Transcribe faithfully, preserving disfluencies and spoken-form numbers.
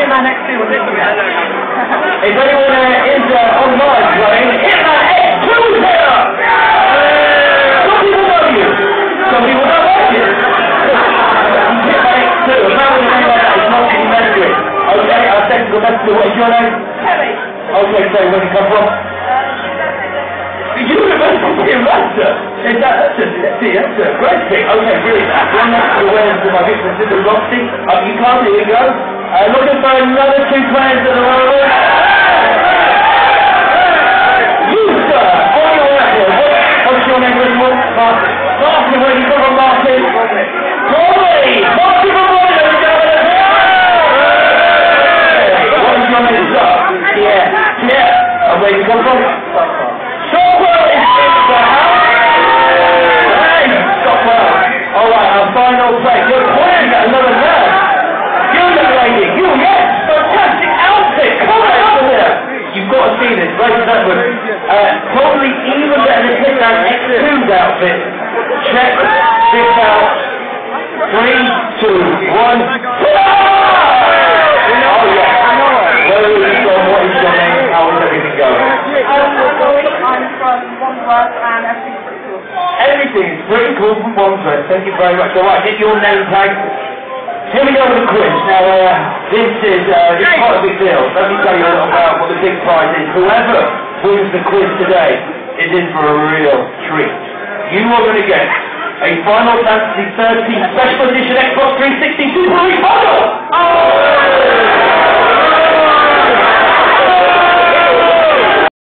Hitman X two was looking at. If anyone uh, is uh, online playing, Hitman X two is here! Some people know you. Some people don't like you. Hitman X two, a man with a name like that is not to be messed with. Okay, our technical messenger, what is your name? Kelly. Okay, so where do you come from? The University of Leicester. Is that, that's, a, that's, a, that's a great thing. Okay, brilliant. One next to the awareness of my victim, Sister Roxy. Um, you can't, here we go. Uh, looking for another two players at the moment. You, sir, on your way here. What, what's your name, Griswold? Martin. Martin, where do you come from, Martin? Corey! Martin from Royal, what is your name, sir? Yeah. Yeah. And where do you come from? Stockwell is in the house! Hey, Stockwell! Alright, our final play. You're pointing at another man. You, young lady, you, yes! Fantastic outfit! Come on over there! You've got to see this, ladies and gentlemen. Uh, probably even better than Hitman X two's outfit. Check this out. Three, two, one. Oh, yeah. Where are you from? What is your name? How is everything going? I'm from Wandsworth and everything's pretty cool. Everything's pretty cool from Wandsworth. Thank you very much. Alright, get your name tag. Here we go with the quiz. Now, uh, this is, uh, this is quite a big deal. Let me tell you a little about what the big prize is. Whoever wins the quiz today is in for a real treat. You are going to get a Final Fantasy thirteen Special Edition Xbox three sixty Super Remote! Oh!